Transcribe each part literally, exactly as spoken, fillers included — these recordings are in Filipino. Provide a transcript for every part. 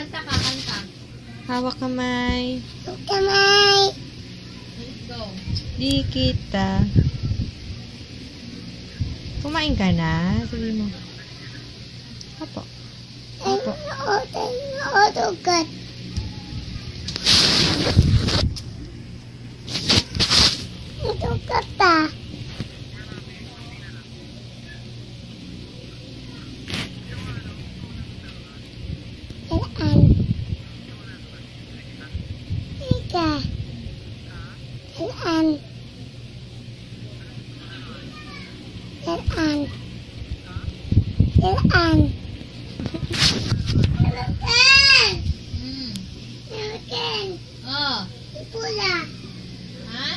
Kanta ka, kanta. Hawak kamay. Kamay. Let's go. Di kita. Kumain ka na? Sabi mo. Apo. Apo. Odugat. Odugat ta. Ilan. Ika. Ilan. Ilan. Ilan. Ilan. Hmm. Ilan. Oh. Pula. Ha?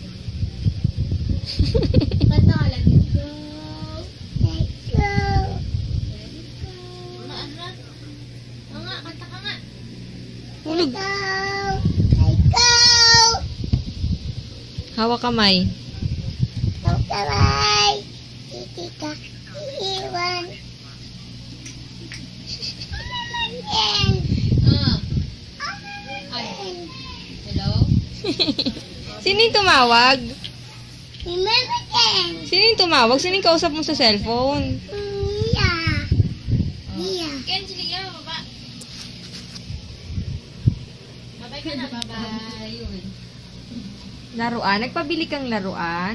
Kanta ka lang. Let's go. Let's go. Let's go. Nga, nga. Oo nga, kanta ka nga. Hulog. Go. Let's go. Hawak kamay. Kamay. Titika. Iiwan. Amen. Ah. Amen. Hello? Sino yung tumawag? Amen. Sino yung tumawag? Sino yung kausap mo sa cellphone? Mia. Mia. Ken, sige ka, baba. Babay ka na, babay. Yun. Laruan? Nagpabili kang laruan?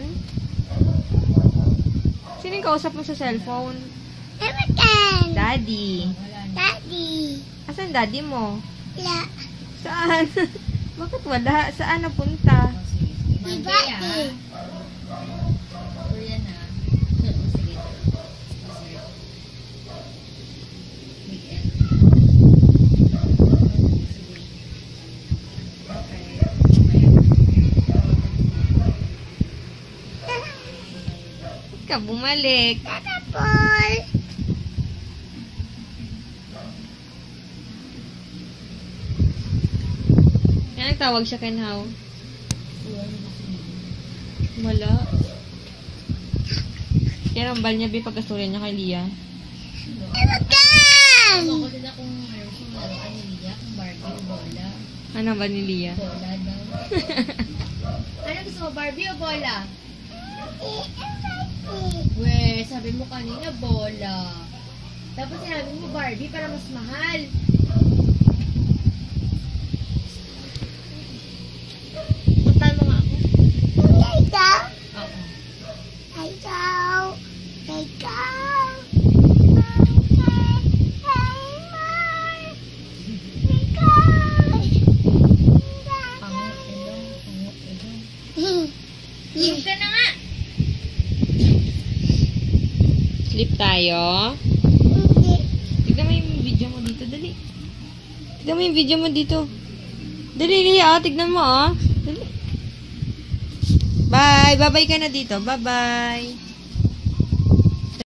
Sino yung kausap mo sa cellphone? Amen. Daddy. Wala na. Daddy. Asan daddy mo? La. Saan? Bakit wala? Saan napunta? Oh, sige, sige. Diba? Monday, ah. Korean, ah. Oh, sige. Oh, sige. Weekend. Sige. Okay. Ba't ka bumalik? Tata Paul. Kaya nagtawag siya kay How? Wala. Kaya rambal niya bi pagkastorya niya kay Lia. Amen. Ako din akong meron kong laruan ni Lia, kung Barbie o bola. Ano ba ni Lia? Bola daw. Ano gusto mo, Barbie o bola? We, sabi mo kanina bola. Tapos sinabi mo Barbie para mas mahal. Puntahan mo nga ako. Ikaw. Oo. Ikaw. Ikaw. Pango, ilong, pango, ilong. Sleep ka na nga. Sleep tayo. Tignan mo yung video mo dito, dali. Tignan mo yung video mo dito. Dali, Lia, tignan mo, ah. Dali. Bye. Bye-bye ka na dito. Bye-bye.